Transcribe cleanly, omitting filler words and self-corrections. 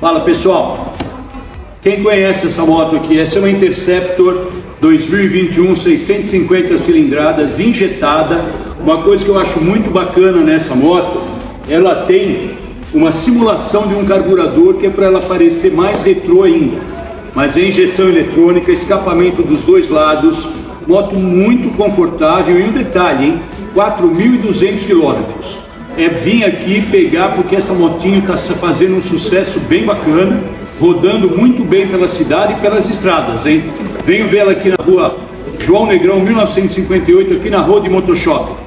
Fala pessoal, quem conhece essa moto aqui? Essa é uma Interceptor 2021, 650 cilindradas, injetada. Uma coisa que eu acho muito bacana nessa moto, ela tem uma simulação de um carburador que é para ela parecer mais retrô ainda. Mas é injeção eletrônica, escapamento dos dois lados, moto muito confortável. E um detalhe, hein? 4.200 quilômetros. Vim aqui pegar porque essa motinho está fazendo um sucesso bem bacana, rodando muito bem pela cidade e pelas estradas, hein? Venho vê-la aqui na rua João Negrão, 1958, aqui na Road Motoshop.